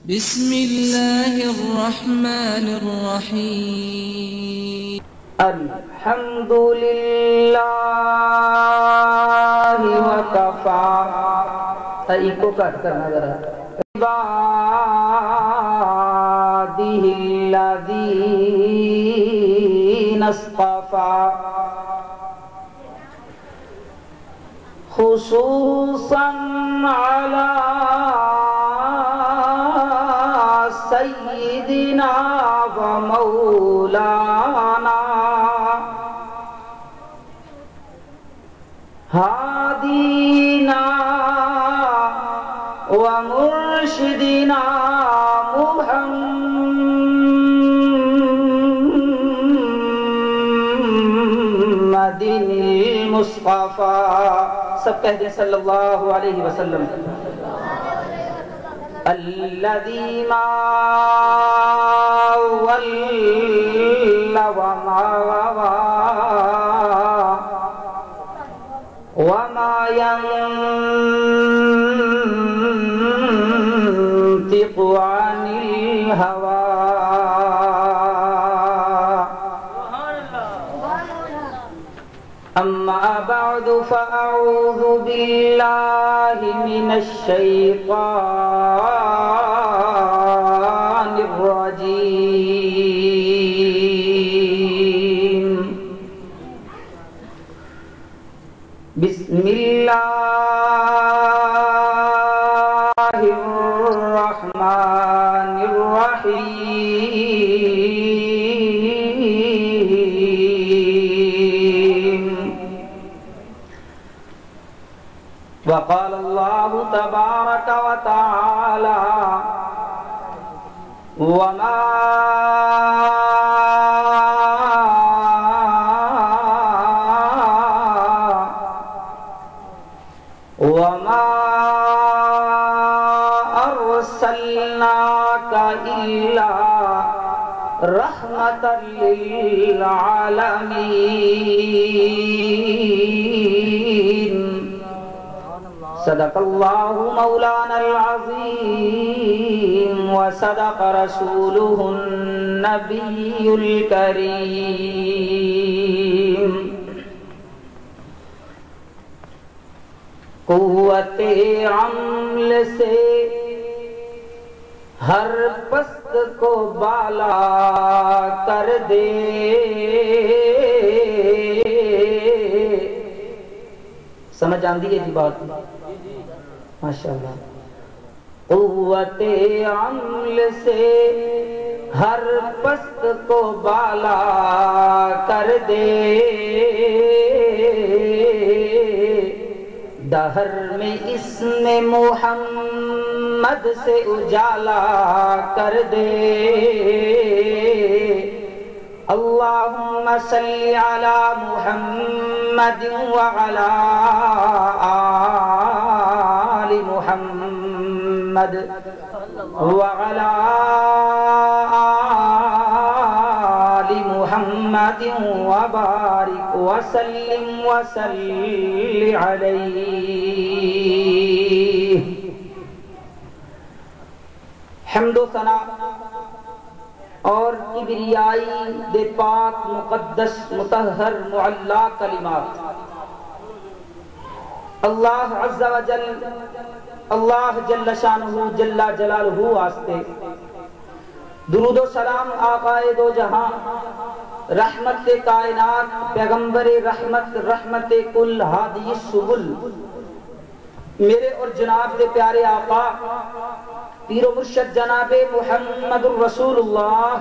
بسم اللہ الرحمن الرحیم الحمد للہ وکفا ایکو کٹ کرنا ذرا عبادہ الذین اصطفى خصوصا علی سیدنا و مولانا ہادینا و مرشدنا محمد المصطفیٰ. سب کہہ دیں صلی اللہ علیہ وسلم. الذي ما ولى وما ينطق عن الهوى. أما بعد فأعوذ بالله من الشيطان الرجيم. بسم الله الرحمن الرحيم. وقال الله تبارك وتعالى وما أرسلناك إلا رحمة للعالمين. صدق اللہ مولانا العظیم وصدق رسولہ النبی الکریم. قوت عمل سے ہر پست کو بالا کر دے. سمجھ آندی ہے جی بات؟ ماشاءاللہ. قوت عمل سے ہر پست کو بالا کر دے. دہر میں اسم محمد سے اجالا کر دے. اللہم صلی علی محمد وعلی آل محمد وعلی آل محمد وبارک وسلم وصلی علیہ. حمد و ثنا اور کبریائی دے پاک مقدس مطہر معلا کلمات اللہ عز و جل، اللہ جل شانہ جل جلالہ واسطے درود و سلام آقائے دو جہاں رحمت کائنات پیغمبر رحمت رحمت کل ہادی السبل میرے اور جناب دے پیارے آقا پیر و مرشد جناب محمد الرسول اللہ.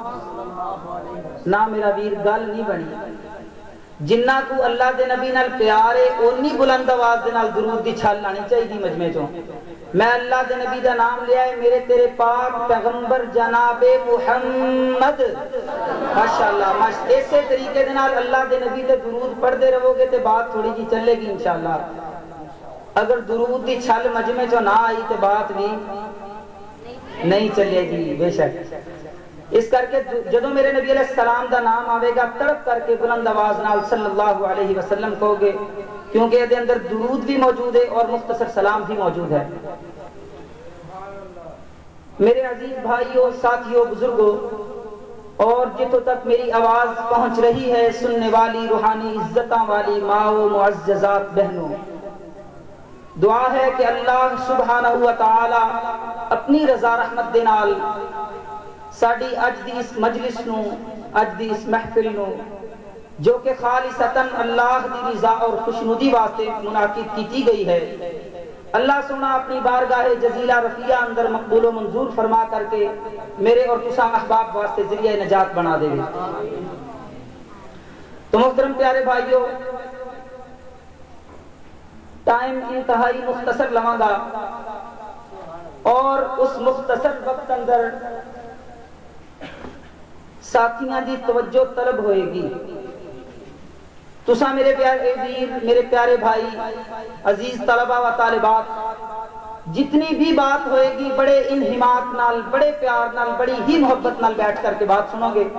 نہ میرا ویر گل نہیں بنی. جنہ کو اللہ دے نبی نال پیارے اونی بلند آواز دے نال درود دی چھال لانی چاہیے مجمع چوں. میں اللہ دے نبی دا نام لیا ہے میرے تیرے پاک پیغمبر جناب محمد. ماشاءاللہ ایسے طریقے دے نال اللہ دے نبی دے درود پڑھ دے رہو گے تے بات تھوڑی جی چلے گی انشاءاللہ. اگر درود دی چھل مجمع چوں نہ آئی تے بات بھی نہیں چلے گی بے شک. اس کر کے جدوں میرے نبی علیہ السلام دا نام آوے گا تڑپ کر کے بلند آواز نال صلی اللہ علیہ وسلم کہو گے، کیونکہ یہ اندر درود بھی موجود ہے اور مختصر سلام بھی موجود ہے. میرے عزیز بھائیوں، ساتھیوں، بزرگوں اور جتوں تک میری آواز پہنچ رہی ہے، سننے والی روحانی عزتاں والی ماں و معززات بہنوں، دعا ہے کہ اللہ سبحانہ و تعالی اپنی رضا رحمت دے نال ساڈی اج دی اس مجلس نو، اج دی اس محفل نو جو کہ خالصتاً اللہ دی رضا اور خوشنودی واسطے منعقد کی گئی ہے، اللہ سونا اپنی بارگاہ جزیلہ رفیع اندر مقبول و منظور فرما کر کے میرے اور تساں احباب واسطے ذریعہ نجات بنا دے۔ تو محترم پیارے بھائیوں، ٹائم انتہائی مختصر لواں گا اور اس مختصر وقت اندر ساتھیاں دی توجہ طلب ہوئے گی۔ تساں میرے پیارے ویر، میرے پیارے بھائی، عزیز طلبہ و طالبات، جتنی بھی بات ہوئے گی بڑے انہماک نال، بڑے پیار نال، بڑی ہی محبت نال بیٹھ کر کے بات سنو گے۔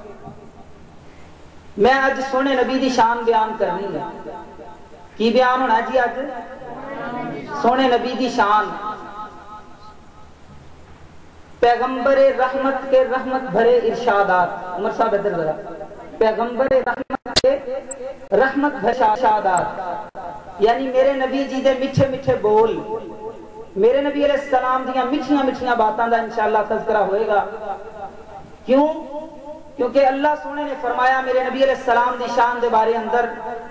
میں آج سونے نبی دی شان بیان کرنی ہے۔ کی بیان ہونا جی؟ آج سونے نبی دی شان، پیغمبر رحمت کے رحمت بھرے ارشادات۔ عمر صاحب ادھر ذرا، پیغمبر رحمت کے رحمت بھرے ارشادات، یعنی میرے نبی جی دے میٹھے میٹھے بول، میرے نبی علیہ السلام دیاں میٹھیاں میٹھیاں باتاں دا انشاءاللہ تذکرہ ہوئے گا۔ کیوں؟ کیونکہ اللہ سونے نے فرمایا میرے نبی علیہ السلام دی شان دے بارے اندر،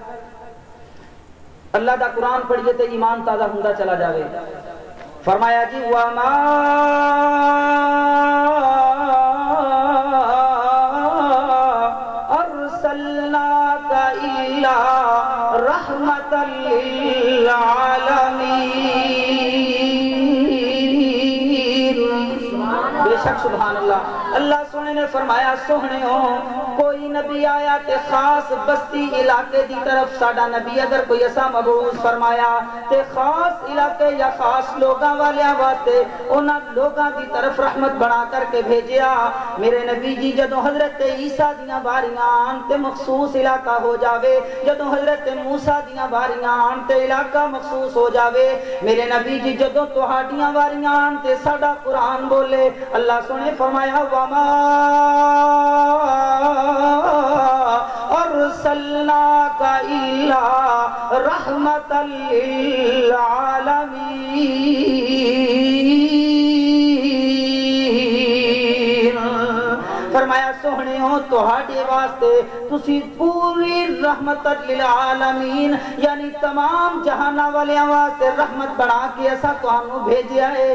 اللہ دا قرآن پڑھیے تے ایمان تازہ ہوندا چلا جاوے۔ فرمایا جی وَمَا أَرْسَلْنَاكَ إِلَّا رَحْمَةً لِّلْعَالَمِينَ۔ بے شک سبحان اللہ، اللہ سونے نے فرمایا سوہنے ہو کوئی نبی آیا تے خاص بستی علاقے دی طرف، ساڈا نبی اگر کوئی ایسا مبعوث فرمایا تے خاص علاقے یا خاص لوگاں والیاں واسطے انہاں لوگاں دی طرف رحمت بنا کر کے بھیجیا۔ میرے نبی جی جدوں حضرت عیسیٰ دیاں باریاں آن تے مخصوص علاقہ ہو جاوے، جدوں حضرت موسیٰ دیاں باریاں آن تے علاقہ مخصوص ہو جاوے، میرے نبی جی جدوں تہاڈیاں باریاں آن تے ساڈا قرآن بولے، اللہ سونے فرمایا وَمَا أَرْسَلْنَاكَ إِلَّا رَحْمَةً لِّلْعَالَمِينَ۔ فرمایا سوہنے ہو تہاڈے واسطے تسی پوری رحمت للعالمین، یعنی تمام جہاناں والیاں واسطے رحمت بنا کے اسا تانوں بھیجیا ہے۔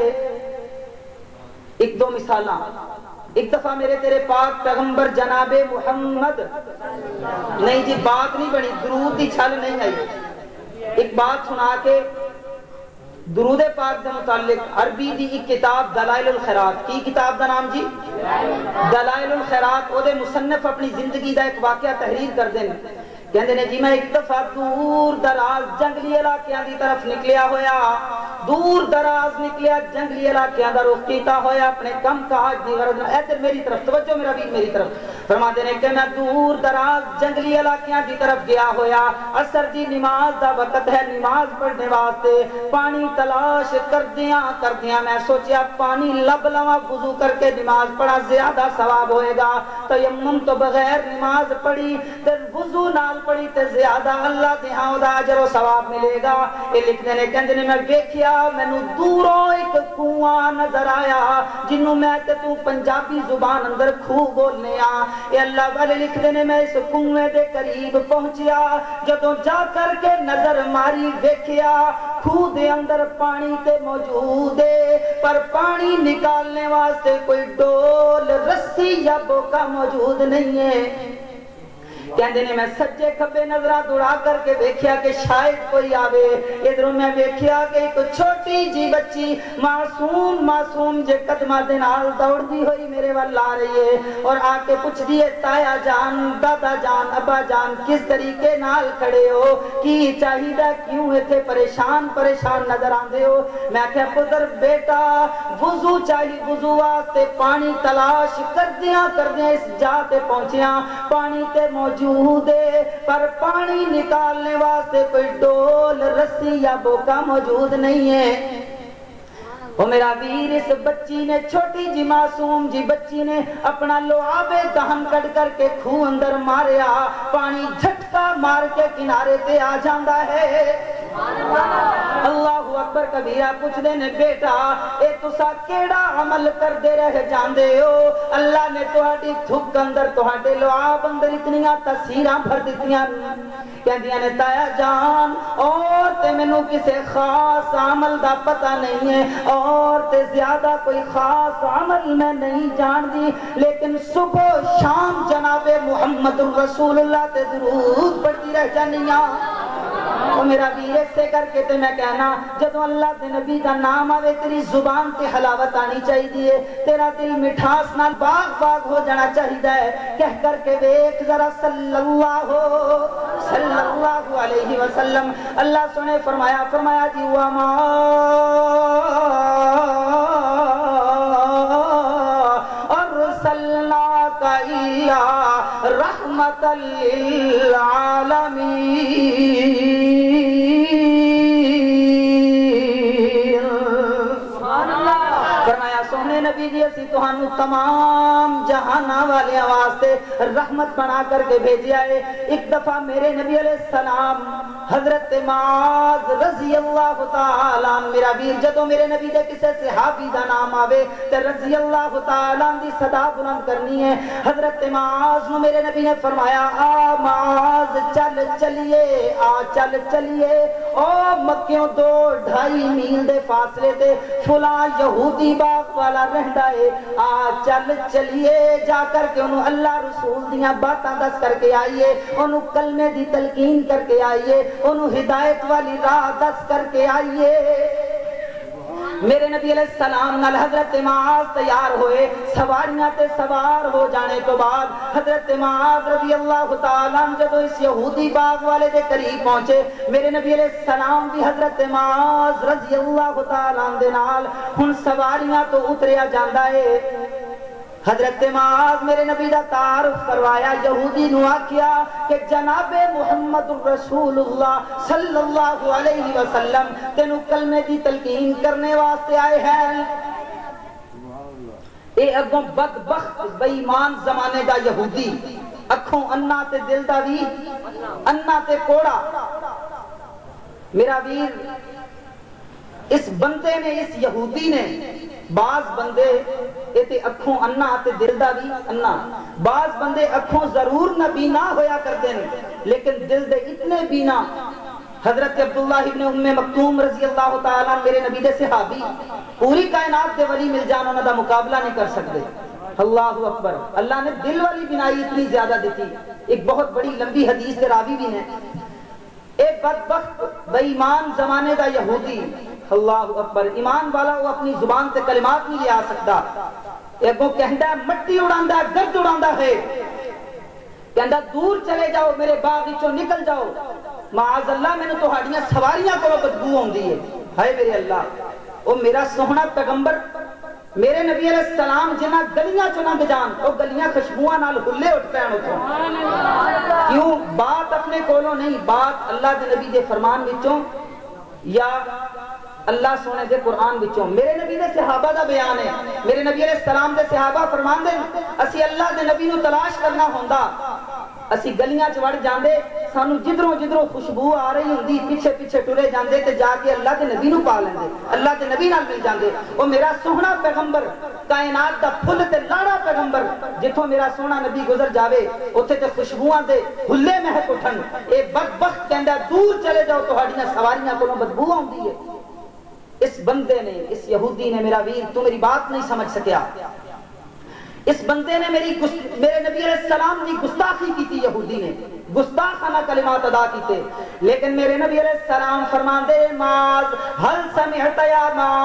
ایک دو مثالاں، ایک دفعہ میرے تیرے پاک پیغمبر جناب محمد، نہیں جی بات نہیں بنی، درود دی چھل نہیں آئی، ایک بات سنا کے درود پاک دے متعلق عربی دی ایک کتاب دلائل الخیرات، کی کتاب دا نام جی؟ دلائل الخیرات۔ او دے مصنف اپنی زندگی دا ایک واقعہ تحریر کر دیں، کہندے نے جی میں ایک دفعہ دور دراز جنگلی علاقیاں دی طرف نکلیا ہویا، دور دراز نکلیا جنگلی علاقیاں دا رخ کیتا ہویا اپنے کم کاج دی غرض نال۔ ادھر میری طرف توجہ میرا بھی میری طرف، فرماتے نے کہ میں دور دراز جنگلی علاقیاں دی طرف گیا ہویا، عصر دی نماز دا وقت ہے، نماز پڑھنے واسطے پانی تلاش کردیاں میں سوچیا پانی لب لواں، وضو کر کے نماز پڑھا زیادہ ثواب ہوئے گا، تیمم تو بغیر نماز پڑھی تے وضو نال پڑھی تے زیادہ اللہ دے ہاں دا اجر و ثواب ملے گا۔ یہ لکھنے نے کہندے نے میں ویکھیا مینوں دوروں ایک کنواں نظر آیا جنوں میں تے تو پنجابی زبان اندر کھو بولنے آ۔ اے اللہ والے لکھدے نے میں اس کنویں دے قریب پہنچیا، جدوں جا کر کے نظر ماری ویکھیا کھو دے اندر پانی تے موجود ہے، پر پانی نکالنے واسطے کوئی ڈول، رسی یا بوکا موجود نہیں ہے۔ کہندے نے میں سجے کھبے نظرہ دوڑا کر کے دیکھیا کہ شاید کوئی آوے، ادھروں میں دیکھیا کہ ایک چھوٹی جی بچی معصوم جے قدمہ دے نال دوڑ دی ہوئی میرے وال آ رہی ہے اور آ کے پوچھ دیے تایا جان، دادا جان، ابا جان کس طریقے نال کھڑے ہو، کی چاہیدہ کیوں ایتھے پریشان نظر آندے ہو؟ میں کہا پتر بیٹا وضو چاہی، وضو واسطے پانی تلاش کردیاں اس جا تے پہنچیاں، پانی تے موجود ہے پر پانی نکالنے واسطے کوئی ڈول، رسی یا بوکا موجود نہیں ہے۔ او میرا ویر اس بچی نے چھوٹی جی معصوم جی بچی نے اپنا لعاب دہن کٹ کر کے کھو اندر ماریا پانی جھٹکا مار کے کنارے تے آ جاندا ہے اللہ اکبر کبیرہ پوچھ دے نے بیٹا اے تسا کیڑا عمل کر دے رہ جاندے ہو اللہ نے تہاڈی تھک اندر تہاڈے لعاب اندر اتنیاں تاثیراں بھر دتیاں کہندیاں نے تایا جان اور تے مینوں کسے خاص عمل دا پتہ نہیں ہے اور تے زیادہ کوئی خاص عمل میں نہیں جان دی لیکن صبح و شام جناب محمد رسول اللہ تے درود پڑھتی رہ جانیاں او میرا ویر سے کر کے تے میں کہنا جدوں اللہ دے نبی دا نام آوے تیری زبان تے حلاوت آنی چاہیے تیرا دل مٹھاس نال باغ باغ ہو جانا چاہیے کہہ کر کے دیکھ ذرا صلی اللہ علیہ وسلم اللہ سنے فرمایا جی وما ارسلناک الا رحمۃ للعالمین سونے نبی جی اسی تہانوں تمام جہاناں والے واسطے رحمت بنا کر کے بھیجیا ہے ایک دفعہ میرے نبی علیہ السلام حضرت معاذ رضی اللہ تعالیٰ میرا ویر جدوں میرے نبی دے کسے صحابی دا نام آوے تے رضی اللہ تعالیٰ دی صدا بلند کرنی ہے حضرت معاذ نو میرے نبی نے فرمایا آ معاذ چل چلیے او مکیوں 2-2.5 میل دے فاصلے تے فلاں یہودی باغ والا رہندا ہے آ چلیے جا کر کے انہوں اللہ رسول دیاں باتاں دس کر کے آئیے انہوں کلمے دی تلقین کر کے آئیے انہوں ہدایت والی راہ دس کر کے آئیے میرے نبی علیہ السلام نال حضرت معاذ تیار ہوئے سواریاں تے سوار ہو جانے تو بعد حضرت معاذ رضی اللہ تعالیٰ جدو اس یہودی باغ والے دے قریب پہنچے میرے نبی علیہ السلام بھی حضرت معاذ رضی اللہ تعالیٰ دے نال ہن سواریاں تو اتریا جاندا ہے حضرت معاذ میرے نبی دا تعارف کروایا یہودی نو آکھیا کہ جناب محمد رسول اللہ صلی اللہ علیہ وسلم تینو کلمے دی تلقین کرنے واسطے آئے ہیں اے اگوں بدبخت بے ایمان زمانے دا یہودی اکھوں انا تے دل دا بھی انا تے کوڑا میرا ویر اس بندے نے اس یہودی نے بعض بندے ایتے اکھوں انا تے دل دا بھی انا بعض بندے اکھوں ضرور نہ بینا ہویا کرتے ہیں لیکن دل دے اتنے بینا حضرت عبداللہ ابن ام مکتوم رضی اللہ تعالیٰ میرے نبی دے صحابی پوری کائنات دے ولی مل جان انہاں دا مقابلہ نہیں کر سکتے اللہ اکبر اللہ نے دل والی بنائی اتنی زیادہ دیتی ایک بہت بڑی لمبی حدیث کے راوی بھی ہیں ایک بدبخت بے ایمان زمانے دا یہودی اللہ اکبر ایمان والا وہ اپنی زبان سے کلمات نہیں لے آ سکتا ایک وہ کہندا مٹی اڑاندا گرد اڑاندا ہے کہندا دور چلے جاؤ میرے باغ وچوں نکل جاؤ معاذ اللہ میں نے تہاڈیاں سواریاں کولوں بدبو آندی ہے ہائے میرے اللہ او میرا سوہنا پیغمبر میرے نبی علیہ السلام جنہ گلیاں چوں لنگ جان او گلیاں خوشبوواں نال ہلے اٹھ پین اتوں کیوں بات اپنے کولوں نہیں بات اللہ دے نبی دے فرمان وچوں یا اللہ سونے دے قرآن وچوں میرے نبی دے صحابہ دا بیان ہے میرے نبی علیہ السلام دے صحابہ فرمان دے اسی اللہ دے نبی نو تلاش کرنا ہوندا اسی گلیاں چ وڑ جاندے سانو جدروں خوشبو آ رہی ہوندی پیچھے پیچھے ٹرے جاندے تے جا کے اللہ دے نبی نو پا لیندے اللہ دے نبی نال مل جاندے او میرا سوہنا پیغمبر کائنات دا پھل تے لاڑا پیغمبر جتھوں میرا سوہنا نبی گزر جاوے اوتھے تے خوشبوواں دے ہلے مہک اٹھن اے بدبخت کہندا دور چلے جاؤ تہاڈیاں سواریاں کولوں بدبو آندی ہے اس بندے نے اس یہودی نے میرا ویر تو میری بات نہیں سمجھ سکیا اس بندے نے میرے نبی علیہ السلام کی گستاخی کی تھی یہودی نے گستاخانہ کلمات ادا کیتے لیکن میرے نبی علیہ السلام فرماندے معاذ هل سمعت یا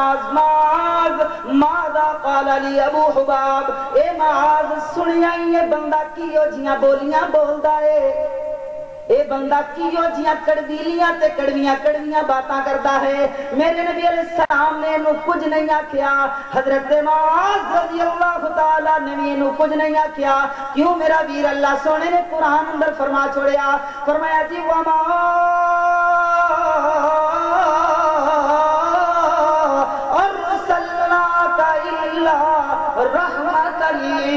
معاذ ماذا قال لی ابو حباب اے معاذ سنیا یہ بندہ کیو جیاں بولیاں بولدا ہے اے بندہ کیو جیاں کڑویلیاں تے کڑویاں باتاں کرتا ہے میرے نبی علیہ السلام نے انہوں کچھ نہیں آکھیا حضرت معاذ رضی اللہ تعالیٰ نے بھی انہوں کچھ نہیں آکھیا کیوں میرا ویر اللہ سونے نے قرآن اندر فرما چھوڑیا فرمایا جی وما ارسلناک رحمۃ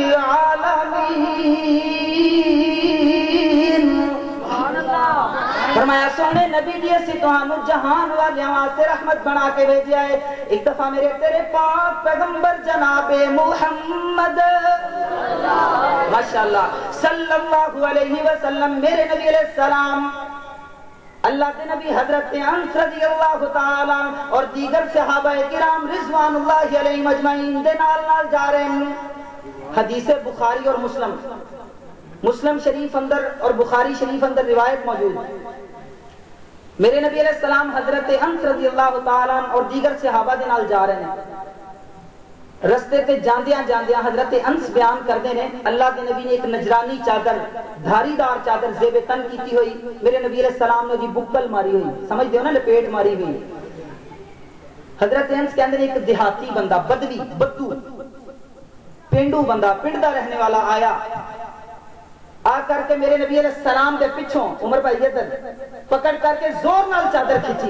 للعالمین۔ فرمایا سونے نبی جی اسی تہانوں جہان والیاں واسطے رحمت بنا کے بھیجیا ہے۔ ایک دفعہ میرے تیرے پاک پیغمبر جناب محمد ماشاءاللہ صلی اللہ علیہ وسلم میرے نبی علیہ السلام اللہ کے نبی حضرت انس رضی اللہ تعالیٰ اور دیگر صحابہ کرام رضوان اللہ علیہ مجمعین دے نال جا رہے ہیں۔ حدیث بخاری اور مسلم شریف اندر اور بخاری شریف اندر روایت موجود ہے۔ میرے نبی علیہ السلام حضرت انس رضی اللہ تعالیٰ اور دیگر صحابہ دے نال جا رہے ہیں۔ رستے تے جاندیاں حضرت انس بیان کردے نے اللہ کے نبی نے ایک نجرانی چادر دھاری دار چادر زیب تن کیتی ہوئی، میرے نبی علیہ السلام نے دی بکل ماری ہوئی، سمجھ دیو نا لپیٹ ماری ہوئی۔ حضرت انس کے اندر ایک دیہاتی بندہ بدوی بدو پینڈو بندہ پنڈ دا رہنے والا آیا، آ کر کے میرے نبی علیہ السلام دے پچھوں عمر بھائی ادھر پکڑ کر کے زور نال چادر کھینچی۔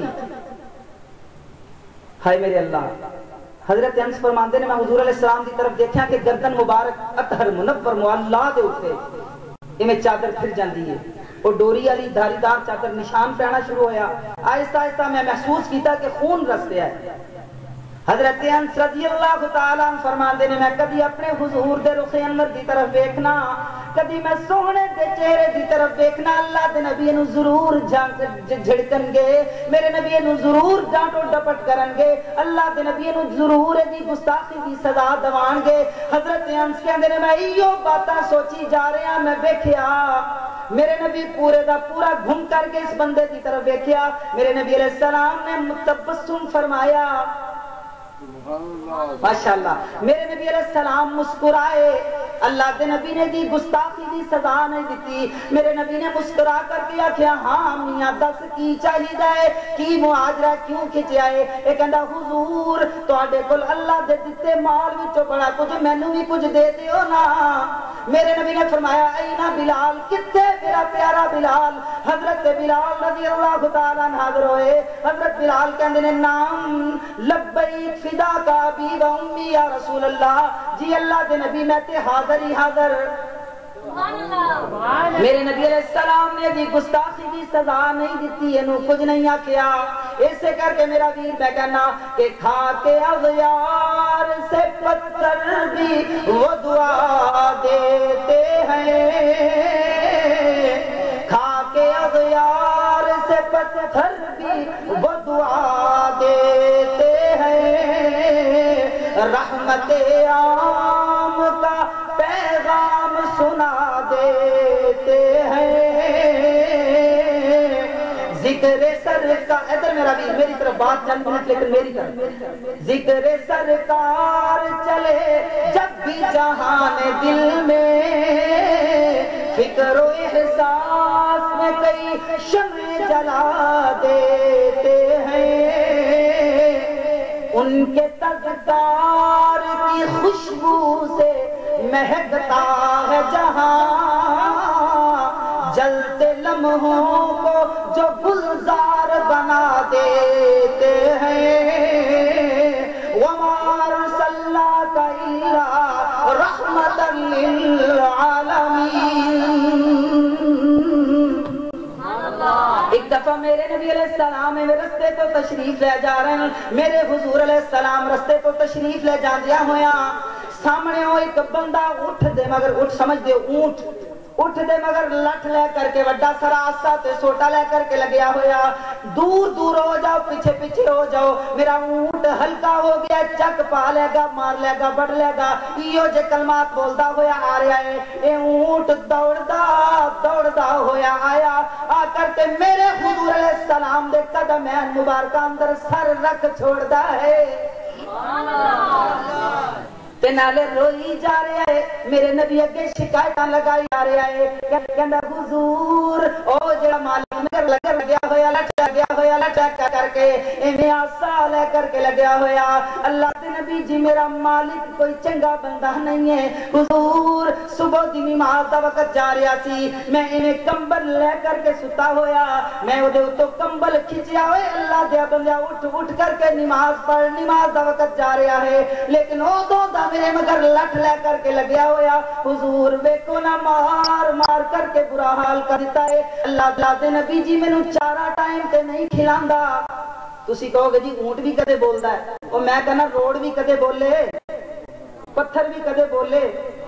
ہائے میرے اللہ، حضرت انس فرماندے نے میں حضور علیہ السلام دی طرف دیکھا کہ گردن مبارک اطہر منور معلا دے اوتے ایویں چادر پھر جاندی ہے، اور ڈوری والی دھاری دار چادر نشان پینا شروع ہویا۔ آہستہ آہستہ میں محسوس کیتا کہ خون رس رہا ہے۔ حضرت انس رضی اللہ تعالیٰ فرماندے نے میں کبھی اپنے حضور دے رخ انور دی طرف دیکھنا، کبھی میں سونے دے چہرے دی طرف دیکھنا، اللہ دے نبی نو ضرور جھڑکن گے، میرے نبی نو ضرور ڈانٹو ڈپٹ کرن گے، اللہ دے نبی نو ضرور دی گستاخی دی سزا دوان گے۔ حضرت انس کہندے نے میں ایو باتاں سوچی جا رہا، میں دیکھیا میرے نبی پورے دا پورا گھوم کر کے اس بندے دی طرف دیکھیا، میرے نبی علیہ السلام نے متبسم فرمایا، ماشاءاللہ میرے نبی علیہ السلام مسکرائے، اللہ دے نبی نے دی گستاخی دی سزا نہیں دیتی، میرے نبی نے مسکرا کر کے آکھیا ہاں میاں دس کی چاہی جائے، کی معاجرہ کیوں کھچیا ہے؟ اے کہندا حضور تواڈے کول اللہ دے دتے مال وچوں بڑا کچھ مینوں بھی کچھ دے دیو نا۔ میرے نبی نے فرمایا اینا بلال، کتے میرا پیارا بلال؟ حضرت بلال رضی اللہ تعالیٰ حاضر ہوئے، حضرت بلال کہندے نے نام لبیک فدا کا ابی و امی یا رسول اللہ، جی اللہ دے نبی میں تے حاضر ہی حاضر۔ میرے نبی علیہ السلام نے دی گستاخی دی سزا نہیں دیتی، اینو کچھ نہیں آکھیا۔ اسے کر کے میرا ویر میں کہنا کہ کھا کے اغیار سے پتھر بھی وہ دعا دیتے ہیں، کھا کے اغیار سے پتھر بھی وہ دعا دیتے ہیں، رحمت عام کا پیغام سنا دیتے ہیں، ذکر سرکار ادھر میرا بھی میری طرف بات چند منٹ لیکن میری طرف ذکر سرکار چلے جب بھی جہان دل میں، فکر و احساس میں کئی شمع جلا دیتے ہیں، ان کے تذکار کی خوشبو سے مہکتا ہے جہاں، جلتے لمحوں کو جو گلزار بنا دیتے ہیں، وَمَا أَرْسَلْنَاكَ إِلَّا رَحْمَةً لِلْعَالَمِينَ۔ ایک دفعہ میرے نبی علیہ السلام رستے تو تشریف لے جا رہے ہیں، میرے حضور علیہ السلام رستے تو تشریف لے جاندیا ہویا، سامنے ہو ایک بندہ اٹھ دے مگر اٹھ سمجھ دے اونٹ اٹھ دے مگر لٹھ لے کر کے وڈا سرا آسا تے سوٹا لے کر کے لگیا ہویا، دور دور ہو جاؤ پیچھے پیچھے ہو جاؤ، میرا اونٹ ہلکا ہو گیا، چک پا لے گا مار لے گا بڑھ لے گا، ایو جے کلمات بولدا ہویا آ رہا ہے، اے اونٹ دوڑدا ہویا آیا، آ کر کے میرے حضور علیہ السلام دے قدمین مبارکہ اندر سر رکھ چھوڑدا ہے، تے نالے روئی جا رہا ہے، میرے نبی اگے شکایتاں لگائی جا رہا ہے، کہندا حضور او جڑا مالک میرے لگیا ہوا لٹا کر کے ایویں آسا لے کر کے لگیا ہوا، اللہ دے نبی جی میرا مالک کوئی چنگا بندہ نہیں ہے حضور صبح دی نماز دا وقت جا رہا سی میں انہیں کمبل لے کر کے ستا ہویا میں وہ دے اتو کمبل کھچیا ہوئے اللہ دیا بندیا اٹھ کر کے نماز پڑھ نماز دا وقت جا رہا ہے لیکن وہ دو دا میرے مگر لٹ لے کر کے لگیا ہویا حضور ویکو نہ مار مار کر کے برا حال کر دیتا ہے اللہ دے نبی جی میں نو چارہ ٹائم تے نہیں کھلاندا تسی کہو گے جی اونٹ بھی کدے بولدا ہے اور میں کہنا روڑ بھی کدے بولے پتھر بھی کدے بولے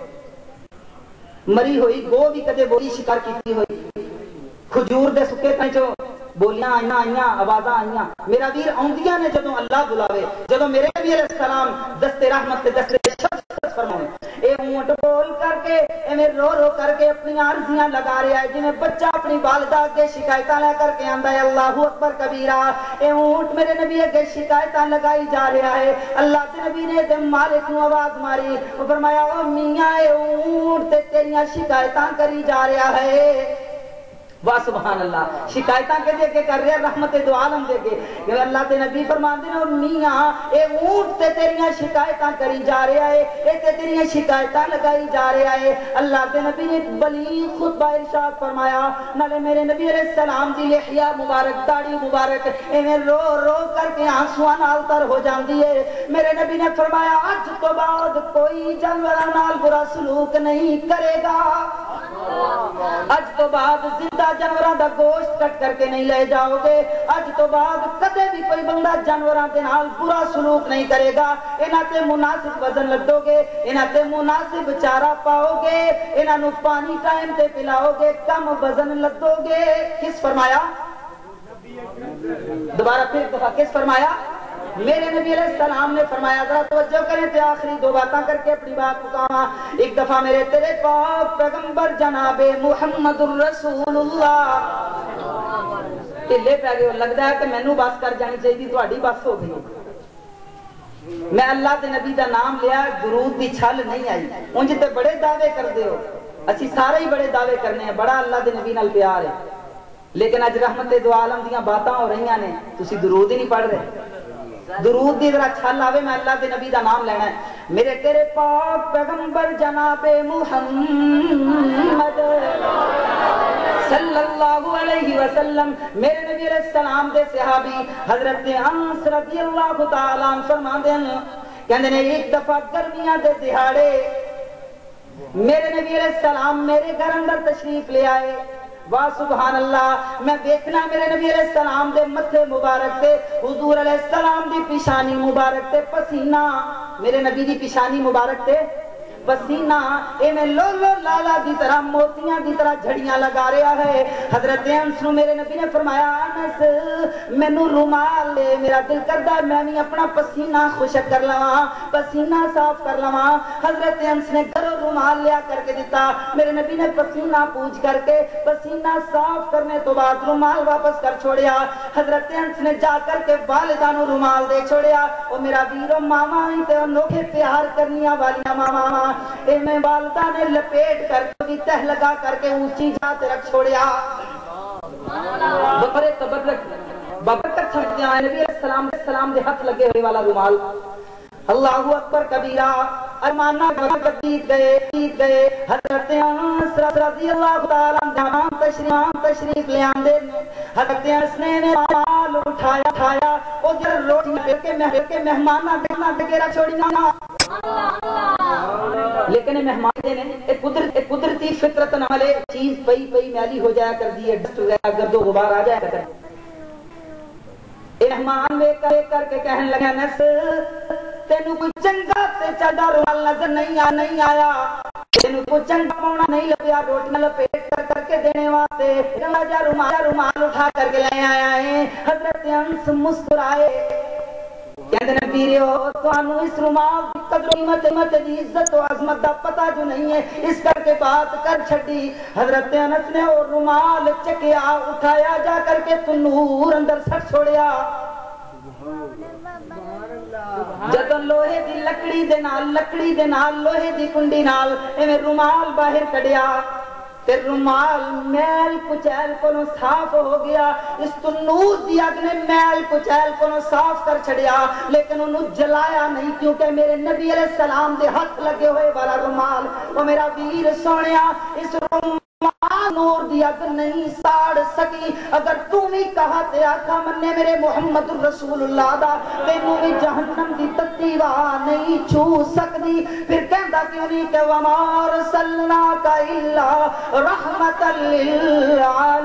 مری ہوئی گو بھی کدے بولی شکار کیتی ہوئی کھجور دے سکے تائیں بولیاں آئیاں آوازاں آئیاں میرا ویر آؤندیاں نے جدوں اللہ بلاوے جدوں میرے نبی علیہ السلام دستے رحمت تے دستے شفقت فرمائے اے اونٹ بول کر کے اے رو رو کر کے اپنی عرضیاں لگا رہا ہے جنہیں بچہ اپنی والدہ کے شکایتاں لے کر کے آندا ہے اللہ اکبر کبیرہ اے اونٹ میرے نبی کے شکایتاں لگائی جا رہا ہے اللہ کے نبی نے دے مالک نو آواز ماری وہ فرمایا او میاں اے اونٹ تے تیریاں شکایتاں کری جا رہا ہے واہ سبحان اللہ شکایتاں کے دے کے کر رہے ہیں رحمت دو عالم دے کے کہ اللہ تے نبی فرماندے نے میاں اے اونٹ تے تیریاں شکایتاں کری جا رہا ہے اے تے تیریاں شکایتاں لگائی جا رہا ہے اللہ دے نبی نے بلیغ خطبہ ارشاد فرمایا نالے میرے نبی علیہ السلام دی لحیہ مبارک داڑھی مبارک ایویں رو رو کر کے آنسواں نال تر ہو جاندی ہے میرے نبی نے فرمایا اج تو بعد کوئی جانوراں نال برا سلوک نہیں کرے گا اج تو بعد زندہ جانوراں دا گوشت کٹ کر کے نہیں لے جاؤ گے اج تو بعد کدے بھی کوئی بندہ جانوراں دے نال برا سلوک نہیں کرے گا انہاں تے مناسب وزن لدو گے انہاں تے مناسب چارہ پاؤ گے انہاں نو پانی ٹائم تے پلاؤ گے کم وزن لدو گے کس فرمایا دوبارہ پھر دفعہ کس فرمایا میرے نبی علیہ السلام نے فرمایا ذرا توجہ کریں تے آخری دو باتاں کر کے اپنی بات مکاواں ایک دفعہ میرے تیرے پاک پیغمبر جناب محمد الرسول اللہ ٹھلے پہ گئے لگتا ہے کہ مینوں بس کر جانی چاہیے تہاڈی بس ہو گئی میں اللہ دے نبی دا نام لیا درود دی چھل نہیں آئی انج تے بڑے دعوے کردے ہو اسی سارے ہی بڑے دعوے کرنے ہیں بڑا اللہ دے نبی نال پیار ہے لیکن اج رحمت دو عالم دیاں باتاں ہو رہی نے تسی درود ہی نہیں پڑھ رہے درود دی ذرا چھل آوے میں اللہ دے نبی دا نام لینا ہے میرے تیرے پاک پیغمبر جناب محمد صلی اللہ علیہ وسلم میرے نبی علیہ السلام دے صحابی حضرت انس رضی اللہ تعالی عنہ فرماندے ہیں کہندے نے ایک دفعہ گرمیاں دے دہاڑے میرے نبی علیہ السلام میرے گھر اندر تشریف لے آئے واہ سبحان اللہ میں دیکھنا میرے نبی علیہ السلام دے متھے مبارک تے حضور علیہ السلام دی پیشانی مبارک تے پسینہ میرے نبی دی پیشانی مبارک تے پسینہ میں لو لو لالا دی طرح موتیاں دی طرح جھڑیاں لگا رہا ہے حضرت انس نو میرے نبی نے فرمایا انس مینوں رومال دے میرا دل کردا میں بھی اپنا پسینہ خشک کر لواں پسینہ صاف کر لواں حضرت انس نے گھروں رومال لیا کر کے دیتا میرے نبی نے پسینہ پوچھ کر کے پسینہ صاف کرنے تو بعد رومال واپس کر چھوڑیا حضرت انس نے جا کر کے والدہ نو رومال دے چھوڑیا او میرا ویرو ماما ہی تے انوکھے پیار کرنیاں والیاں ماما اے میں والدہ نے لپیٹ کر کے تہ لگا کر کے اونچی جات رکھ چھوڑیا بپرے تبرک ببرکت چھٹ گیا نبی علیہ السلام دے ہاتھ لگے ہوئے والا رومال اللہ اکبر کبیرہ ارمانہ بیت گئے حضرت انس رضی اللہ تعالیٰ عنہ تشریف لے آندے حضرت انس نے رومال اٹھایا او جر روٹی کے مہماناں دیکھنا بغیرہ چھوڑیاں لیکن مہمان دے نے قدرتی فطرت نالے چیز پئی میلی ہو جایا کر دی ہے ڈسٹ وغیرہ گرد و غبار آ جایا کر مہمان ویکھ کر کے کہنے لگا نس تینوں کوئی چنگا تے چڑھا رومال نظر نہیں آیا تینوں کوئی چنگا پاؤنا نہیں لبیا روٹیاں لپیٹ کر کے دینے واسطے جا رومال اٹھا کر کے لے آیا ہے حضرت انس مسکرائے کہندے نے پیریو تانوں اس رومال دی قدر قیمت دی عزت و عظمت دا پتہ جو نہیں ہے اس کر کے بات کر چھڈی حضرت انس نے وہ رومال چکیا اٹھایا جا کر کے تنور اندر سٹ چھوڑیا جدوں لوہے دی لکڑی دے نال لوہے دی کنڈی نال ایویں رومال باہر کڈیا تے رومال میل کچیل کو صاف ہو گیا، اس تنور دی اگ نے میل کچیل کو صاف کر چھڑیا، لیکن انہوں جلایا نہیں، کیونکہ میرے نبی علیہ السلام دے ہاتھ لگے ہوئے والا رومال وہ میرا ویر سونیا اس رومال نور دی اگ نہیں ساڑ سکی۔ اگر تم ہی کہا تے آقا مننے میرے محمد رسول اللہ دا تینوں بھی جہنم دی تتیوا نہیں چھو سکتی۔ پھر کہندا کیوں نہیں کہ وما ارسلناک الا رحمت للعالمین،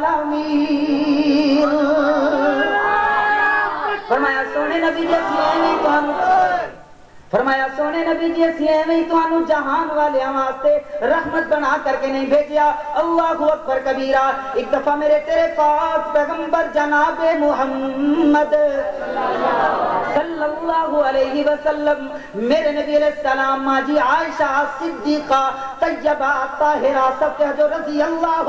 فرمایا سونے نبی جیسی ایویں تانوں، فرمایا سونے نبی جی اسی ایویں تانوں جہان والے واسطے رحمت بنا کر کے نہیں بھیجیا۔ اللہ اکبر کبیرہ۔ ایک دفعہ میرے تیرے پاک پیغمبر جناب محمد صلی اللہ علیہ وسلم میرے نبی علیہ السلام ماں جی عائشہ صدیقہ طیبہ طاہرہ سب کہہ جو رضی اللہ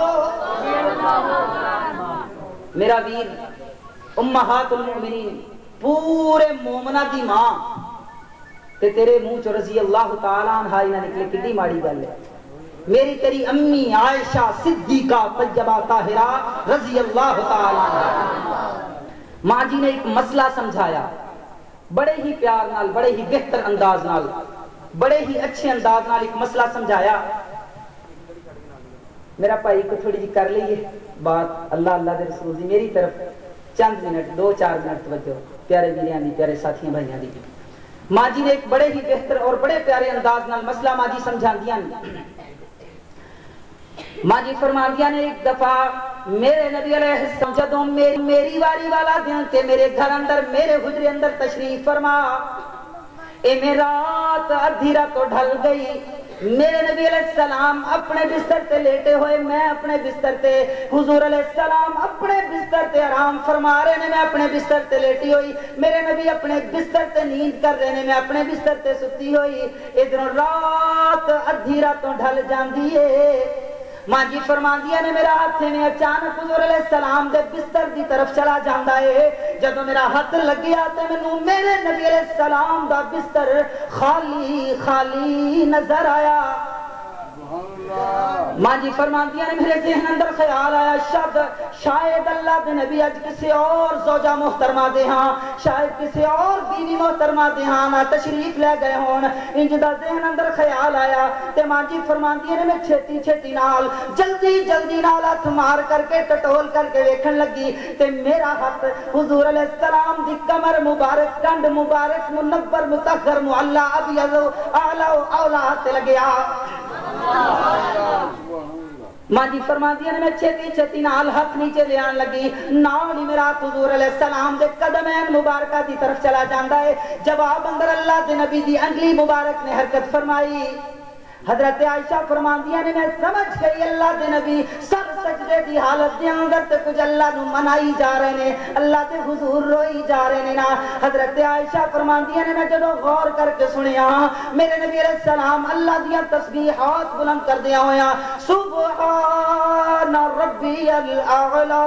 میرا ویر امہات المؤمنین پورے مومنہ دی ماں تے تیرے منہ چو رضی اللہ تعالیٰ عنہ ہی نہ نکلے کتنی ماڑی گل ہے۔ میری تیری امی عائشہ صدیقہ طیبہ طاہرہ رضی اللہ تعالیٰ عنہ، ماں جی نے ایک مسئلہ سمجھایا بڑے ہی پیار نال، بڑے ہی بہتر انداز نال، بڑے ہی اچھے انداز نال ایک مسئلہ سمجھایا۔ میرا بھائی کو تھوڑی جی کر لئیے بات اللہ اللہ دے رسول دی، میری طرف چند منٹ 2-4 منٹ توجہ پیارے ویریاں دی، پیارے ساتھیاں بھائیاں دی۔ ماں جی نے ایک بڑے ہی بہتر اور بڑے پیارے انداز نال مسئلہ ماں جی سمجھا دیا۔ ماں جی فرما دیا نے ایک دفعہ میرے نبی علیہ السلام جدوں میری واری والا دن تے میرے گھر اندر میرے حجرے اندر تشریف فرما، اے میں رات ادھی رات تو ڈھل گئی، میرے نبی علیہ السلام اپنے بستر تے لیٹے ہوئے، میں اپنے بستر تے، حضور علیہ السلام اپنے بستر تے آرام فرما رہے نے، میں اپنے بستر تے لیٹی ہوئی، میرے نبی اپنے بستر تے نیند کر رہے نے، میں اپنے بستر تے ستی ہوئی۔ ادھر رات ادھی رات تو ڈھل جاندی ہے، ماں جی فرما دیا نے میرا ہاتھ میں اچانک حضور علیہ السلام دے بستر دی طرف چلا جاندا ہے۔ جدوں میرا ہاتھ لگیا تے مینوں میرے نبی علیہ السلام دا بستر خالی خالی نظر آیا۔ ماں جی فرما دیا نے میرے ذہن اندر خیال آیا شاید اللہ دے نبی اج کسی اور زوجہ محترمہ دے ہاں، شاید کسی اور بیوی محترمہ دے ہاں نہ تشریف لے گئے ہون، انج دا ذہن اندر خیال آیا تے ماں جی فرما دیا نے میں چھتی چھتی نال جلدی جلدی نال ہاتھ مار کر کے ٹٹول کر کے ویکھن لگی تے میرا ہاتھ حضور علیہ السلام دی کمر مبارک ڈنڈ مبارک منور مطہر معلا ابیض اعلی اولا تے لگیا۔ ماں جی فرما دیا نے میں چھتی چھتی نال ہاتھ نیچے لے آن لگی، نال ہی میرا حضور علیہ السلام دے قدمین مبارکہ دی طرف چلا جاندا ہے۔ جواب اندر اللہ دے نبی دی انگلی مبارک نے حرکت فرمائی۔ حضرت عائشہ فرماندیاں نے میں سمجھ گئی اللہ دے نبی سر سجدے دی حالت دے اندر تے کچھ اللہ نو منائی جا رہے ہیں، اللہ دے حضور روئی جا رہے ہیں نا۔ حضرت عائشہ فرماندیاں نے میں جدو غور کر کے سنیا میرے نبی علیہ السلام اللہ دیا تسبیحات بلند کر دیا ہویا، سبحان ربی الاعلی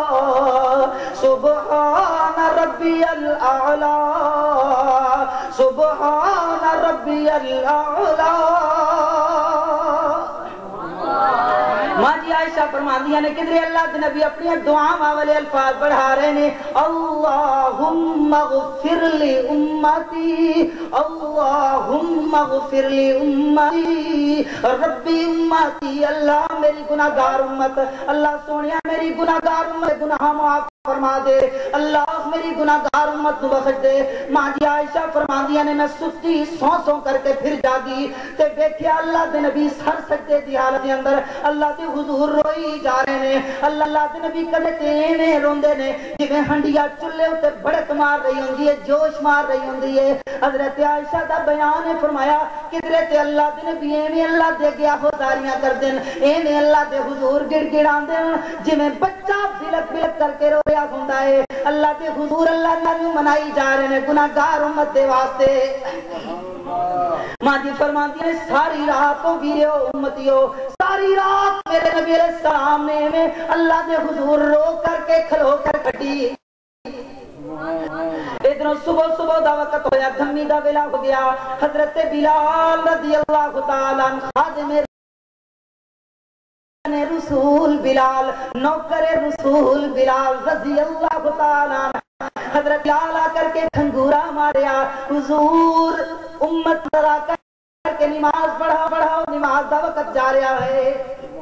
سبحان ربی الاعلی سبحان ربی الاعلی۔ ماں جی عائشہ فرماندیاں نے کدھر اللہ دے نبی اپنی دعاواں والے الفاظ بڑھا رہے نے، اللہم اغفر لی امتی اللہم اغفر لی امتی ربی امتی، اللہ میری گناہگار امت، اللہ سونیا میری گناہگار امت گناہ معاف فرما دے، اللہ میری گناہگار امت نو بخش دے۔ ماں جی عائشہ فرماندیاں نے میں سستی سو سو کر کے پھر جاگی تے دیکھیا اللہ دے نبی سر سجدے دی حالت دے اندر اللہ دے حضور روئی جا رہے نے، اللہ دے نبی کدے تے روندے نے جویں ہنڈیا چولہے تے بڑک مار رہی ہوندی ہے، جوش مار رہی ہوندی ہے۔ حضرت عائشہ دا بیان ہے فرمایا کدرے تے اللہ دے نبی ایویں اللہ دے اگے گزاریاں کر دین، ایویں اللہ دے حضور گڑ گڑاندے جویں بچہ بلک بلک کر کے رو ہوندا ہے، اللہ دے حضور اللہ نال منائی جا رہے ہیں گناہگار امت دے واسطے۔ ماں جی فرماندی نے ساری رات تو ویرو امتیو ساری رات میرے نبی علیہ السلام نے اللہ دے حضور رو کر کے کھلو کر کٹی۔ ادھر صبح صبح دا وقت ہویا، دھمی دا ویلا ہو گیا، حضرت بلال رضی اللہ تعالیٰ عنہ خادم نے بلال نوکر رسول بلال رضی اللہ تعالیٰ عنہ حضرت بلال آ کر کے کھنگورا ماریا حضور امت ذرا کر کے نماز پڑھاؤ نماز دا وقت جا رہا ہے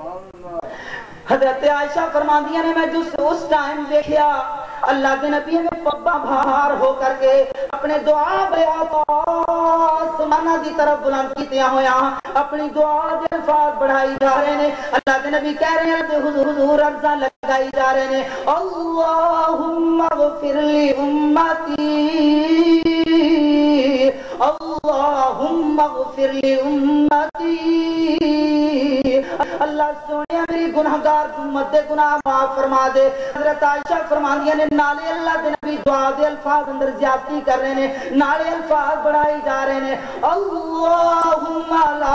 حضرت عائشہ فرماندیاں نے میں اس ٹائم دیکھیا اللہ کے نبی نے پبا بھار ہو کر کے اپنے دعا آسمانہ دی طرف بلند کیتیا ہویا اپنی دعا دے الفاظ بڑھائی جا رہے ہیں اللہ کے نبی کہہ رہے ہیں حضور عرضاں لگائی جا رہے ہیں اللہم اغفر لی امتی اللہم اغفر لی امتی اللہ سونے میری گناہگار امت دے گناہ معاف فرما دے حضرت عائشہ فرماندیاں نے نالے اللہ دے نبی دعا دے الفاظ اندر زیادتی کر رہے ہیں نالے الفاظ بڑھائی جا رہے ہیں اللہم لا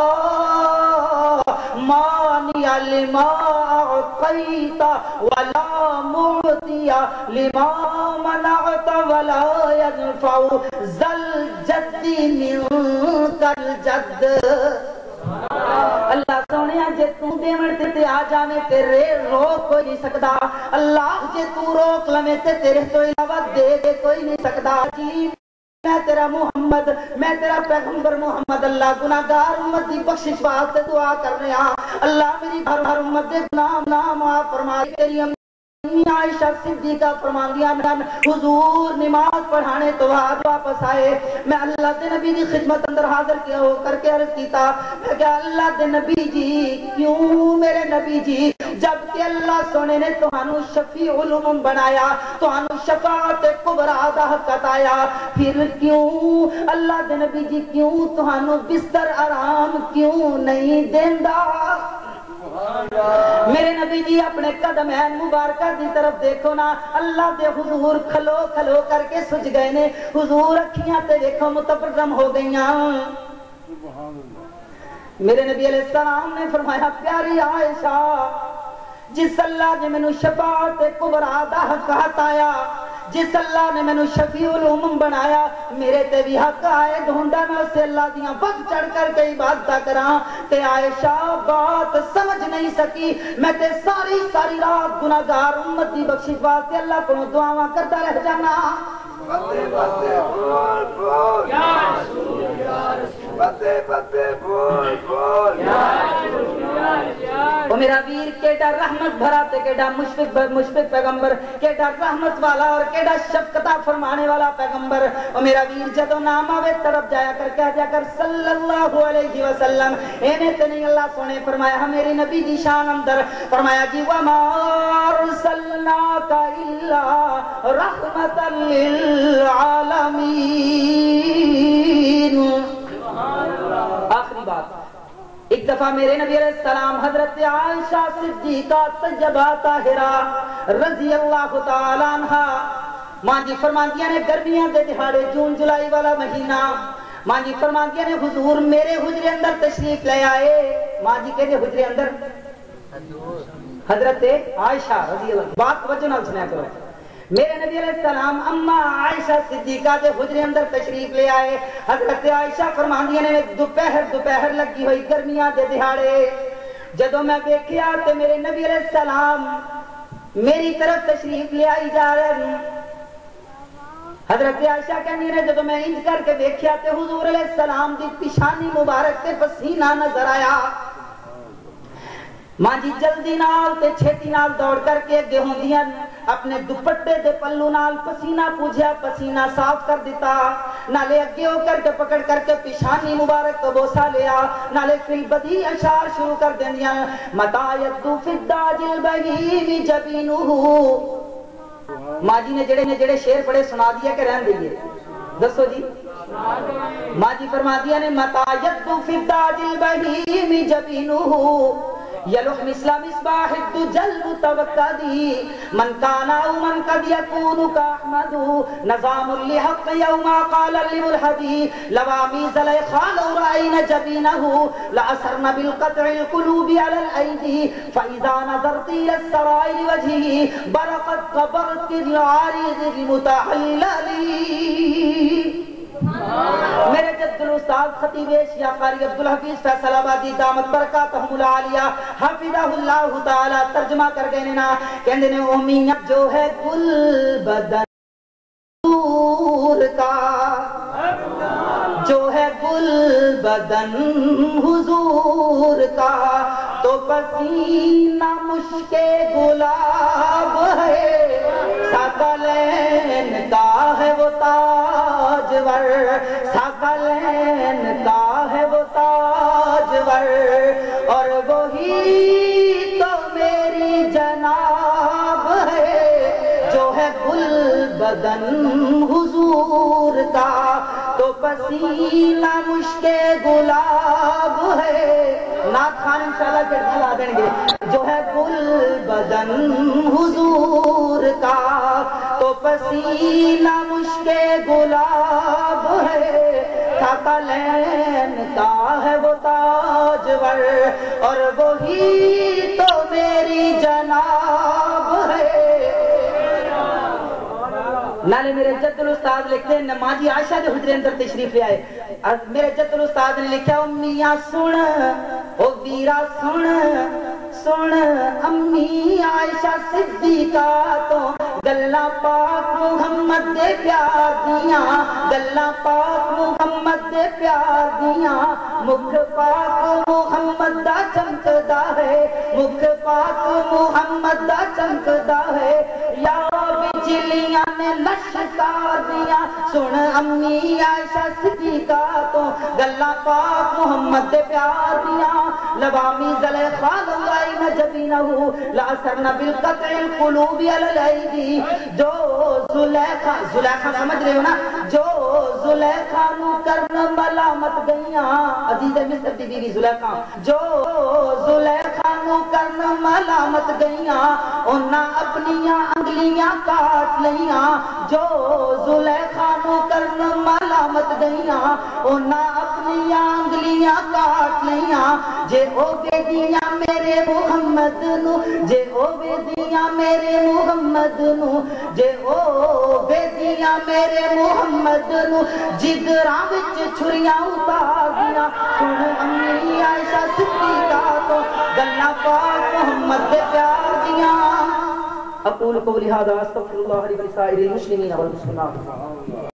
مانی لما اعطیت ولا معطی لما منعت ولا ينفع ذل جد منک الجد اللہ سونیا جے تو دیوڑ تے آ جاویں تیرے روک کوئی نہیں سکدا اللہ جے تو روک لویں تے تیرے تو علاوہ دے کوئی نہیں سکدا جی میں تیرا محمد میں تیرا پیغمبر محمد اللہ گناہگار امت دی بخشش واسطے دعا کر رہا اللہ میری ہر امت دے گناہ معاف فرما تیری عائشہ صدیقہ فرماندیاں حضور نماز پڑھانے تو بعد واپس آئے میں اللہ دے نبی دی خدمت اندر حاضر کیا ہو کر کے عرض کیتا میں کہا اللہ دے نبی جی کیوں میرے نبی جی جبکہ اللہ سونے نے تہانوں شفیع الامم بنایا تہانوں شفاعت کبریٰ دا حق عطایا پھر کیوں اللہ دے نبی جی کیوں تہانوں بستر آرام کیوں نہیں دیندا میرے نبی جی اپنے قدمین مبارکہ دی طرف دیکھو نا اللہ دے حضور کھلو کھلو کر کے سج گئے نے حضور اکھیاں تے دیکھو متبرم ہو گئیاں میرے نبی علیہ السلام نے فرمایا پیاری عائشہ جس اللہ نے میں شفاعت کبریٰ دا حق عطایا جس اللہ نے میں شفیع الامم بنایا میرے تے بھی حق آئے دھونڈا میں اسے اللہ دیاں بگ چڑھ کر کے عبادت کراں تے عائشہ بات سمجھ نہیں سکی میں تے ساری رات گناہگار امت دی بخشش واسطے اللہ کو دعاواں کرتا رہ جانا بتے بول یا رسول بتے بول یا وہ میرا ویر کیڑا رحمت بھرا تے کیڑا مشفق پیغمبر کیڑا رحمت والا اور کیڑا شفقتہ فرمانے والا پیغمبر وہ میرا ویر جدو نام آوے طرف جایا کر کہہ جا کر صلی اللہ علیہ وسلم اینے تے نہیں اللہ سونے فرمایا میری نبی دی شان اندر فرمایا جی وما ارسلناک الا رحمتا للعالمین آخری بات ایک دفعہ میرے نبی علیہ السلام حضرت عائشہ صدیقہ طیبہ طاہرہ رضی اللہ تعالیٰ عنہ ماں جی فرماندیاں نے گرمیاں دے دہاڑے جون جولائی والا مہینہ ماں جی فرماندیاں نے حضور میرے حجرے اندر تشریف لے آئے ماں جی کہتے حجرے اندر حضرت عائشہ رضی اللہ بات وجہ نہ سنیا کرو میرے نبی علیہ السلام اما عائشہ صدیقہ دے حجرے اندر تشریف لے آئے حضرت عائشہ فرماندیاں نے دوپہر لگی ہوئی گرمیاں دے دہاڑے جدو میں دیکھیا تے میرے نبی علیہ السلام میری طرف تشریف لے آئی جا رہے ہیں حضرت عائشہ کہنی نے جدو میں انج کر کے دیکھیا تے حضور علیہ السلام دی پیشانی مبارک تے پسینہ نظر آیا ماں جی جلدی نال تے چھیتی نال دوڑ کر کے اگے ہوندیاں اپنے دوپٹے دے پلو نال پسینہ پوجھیا پسینہ صاف کر دیتا نالے اگے ہو کر کے پکڑ کر کے پیشانی مبارک کو بوسا لیا نالے فی البدی اشعار شروع کر دیندیاں متا یدو فی الداج البہیم جبینہ ماں جی نے جڑے شعر پڑے سنا دیا کہ رہن دیئے دسو جی ماں جی فرما دیا نے متا یدو فی الداج البہیم جبینہ یلوح مثل مصباح الدجل متوقدی من کانا من قد یکون کا احمد نظام لحق یوما قال لملحدی لوامی زلیخا لو رائن جبینہ لأثرن بالقطع القلوب على الأيدي فإذا نظرت إلى السرائر وجهه برقت قبرت العارض المتحلل میرے جد الاستاذ خطیب ایشیا قاری عبدالحفیظ فیصل آبادی دامت برکاتہم العالیہ حفظہ اللہ تعالی ترجمہ کر گئے نا کہندے نے امیت جو ہے گل بدن حضور کا جو ہے گل بدن حضور کا تو پسینہ مشک گلاب ہے ثقلین کا ہے وہ تاجور ثقلین کا ہے وہ تاجور اور وہی تو میری جناب ہے جو ہے گل بدن حضور کا تو پسینہ مشک گلاب ہے نعت خان انشاءاللہ کے دلا دیں گے جو ہے گل بدن حضور کا تو پسینہ مشک گلاب ہے ثقلین کا ہے وہ تاجور اور وہی تو میری جناب ہے نالے میرے جد الاستاذ لکھتے ہیں نمازی عائشہ دے حجرے اندر تشریف لے آئے میرے جد الاستاذ نے لکھا امیاں سن او ویرا سن سن امی عائشہ صدیقہ تو گلہ پاک محمد دے پیار دیاں گلہ پاک محمد دے پیار دیاں مکھ پاک محمد دا چمکدا ہے مکھ پاک محمد دا چمکدا ہے یا بجلیاں نے لشکار دیا سن امی عائشہ صدیقہ تو گلہ پاک محمد دے پیار دیا لوامی زلیخا لوائن جبینہو لاسرنا بالقطع القلوب علی الایدی جو زلیخا زلیخا سمجھ رہے ہو نا جو زلیخا نو کرن ملامت گئیاں عزیز مصر دی بیوی زلیخا جو زلیخا نو کرن ملامت گئیاں انہاں اپنیاں انگلیاں کاٹ لیاں جو زلیخا نو کرن ملامت گئیاں انہاں اپنیاں انگلیاں کاٹ لیاں جے او بے دیاں میرے محمد نو جے او بے دیاں میرے محمد نو جے او بے دیاں میرے محمد نو جگراں وچ چھریاں اتار دیاں سن امی عائشہ صدیقہ تو گلاں پاک محمد دے پیار دیاں اقول قولی ھذا استغفر اللہ لی ولسائر المسلمین والمسلمات